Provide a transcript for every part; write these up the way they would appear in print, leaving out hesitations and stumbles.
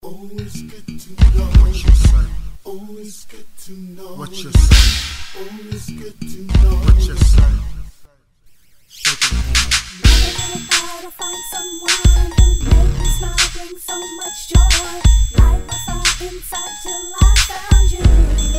Always good to know what you say. Always good to know what you say. Always good to know what you say. Shake it home. Never thought I'd find someone who'd make me smile, bring so much joy. Light my fire inside till I found you.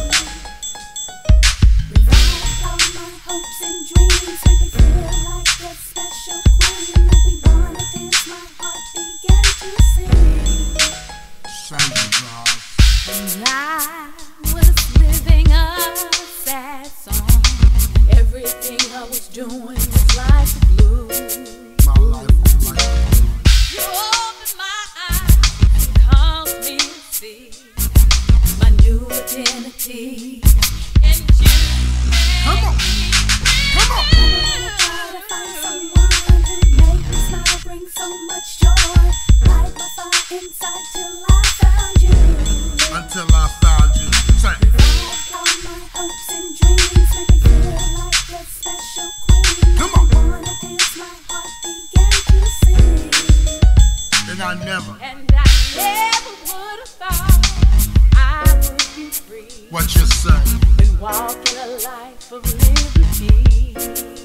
Revived all my hopes and dreams, make me feel like a special queen. Make me wanna dance, my heart began to sing. Sing it, Roz. And I was living a sad song. Everything I was doing was like the blues. My life was like a blue. You opened my eyes and caused me to see my new identity. And you Come on, come on. to find someone who make me smile, bring so much joy. Light my fire inside till I found you. Until I found you. Say it. Revived all my hopes and dreams, make me feel like a special queen. Come on. Wanna dance, my heart began to sing. And I never. And I never would have thought I would be free What you say. and walk in a life of liberty.